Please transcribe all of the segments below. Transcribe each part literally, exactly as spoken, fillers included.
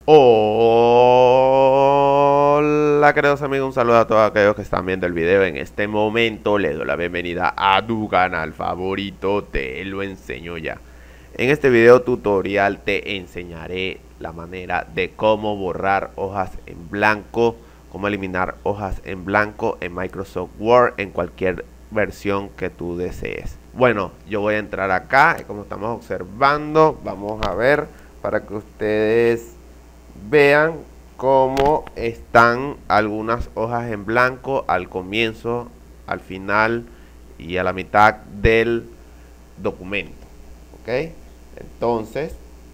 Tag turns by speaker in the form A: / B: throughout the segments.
A: Hola queridos amigos, un saludo a todos aquellos que están viendo el video. En este momento les doy la bienvenida a tu canal favorito, Te Lo Enseño Ya. En este video tutorial te enseñaré la manera de cómo borrar hojas en blanco, cómo eliminar hojas en blanco en Microsoft Word en cualquier versión que tú desees. Bueno, yo voy a entrar acá y como estamos observando, vamos a ver para que ustedes vean cómo están algunas hojas en blanco al comienzo, al final y a la mitad del documento. ¿Ok? Entonces,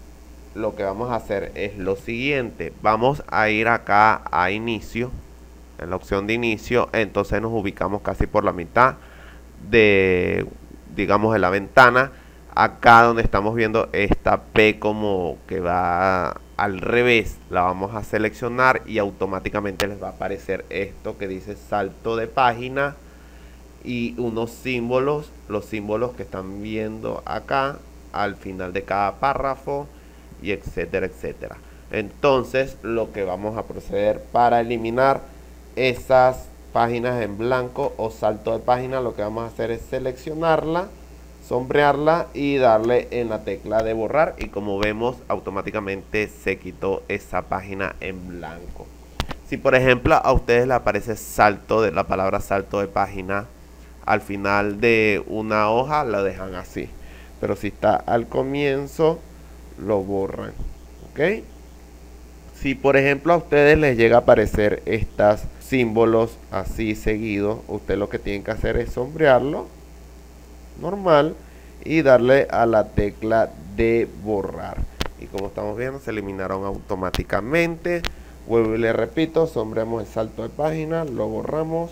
A: lo que vamos a hacer es lo siguiente. Vamos a ir acá a inicio, en la opción de inicio. Entonces nos ubicamos casi por la mitad de, digamos, de la ventana. Acá donde estamos viendo esta P como que va al revés, la vamos a seleccionar y automáticamente les va a aparecer esto que dice salto de página y unos símbolos, los símbolos que están viendo acá al final de cada párrafo y etcétera, etcétera. Entonces lo que vamos a proceder para eliminar esas páginas en blanco o salto de página, lo que vamos a hacer es seleccionarla, sombrearla y darle en la tecla de borrar, y como vemos automáticamente se quitó esa página en blanco. Si por ejemplo a ustedes les aparece salto de la palabra salto de página al final de una hoja, la dejan así, pero si está al comienzo lo borran. ¿Ok? Si por ejemplo a ustedes les llega a aparecer estos símbolos así seguidos, usted lo que tienen que hacer es sombrearlo normal y darle a la tecla de borrar, y como estamos viendo se eliminaron automáticamente. Vuelvo y le repito, sombreamos el salto de página, lo borramos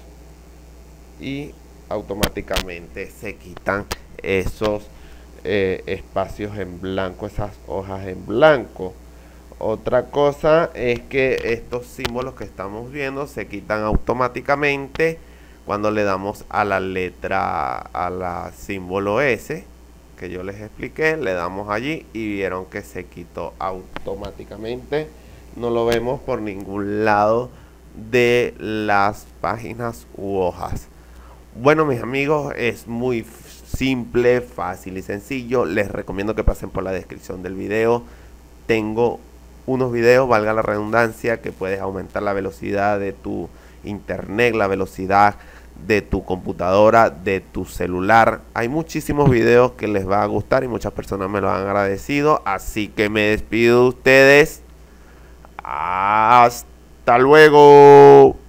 A: y automáticamente se quitan esos eh, espacios en blanco, esas hojas en blanco. Otra cosa es que estos símbolos que estamos viendo se quitan automáticamente cuando le damos a la letra, a la símbolo S que yo les expliqué, le damos allí y vieron que se quitó automáticamente. No lo vemos por ningún lado de las páginas u hojas. Bueno, mis amigos, es muy simple, fácil y sencillo. Les recomiendo que pasen por la descripción del video. Tengo unos videos, valga la redundancia, que puedes aumentar la velocidad de tu internet, la velocidad de tu computadora, de tu celular. Hay muchísimos videos que les va a gustar y muchas personas me lo han agradecido. Así que me despido de ustedes. Hasta luego.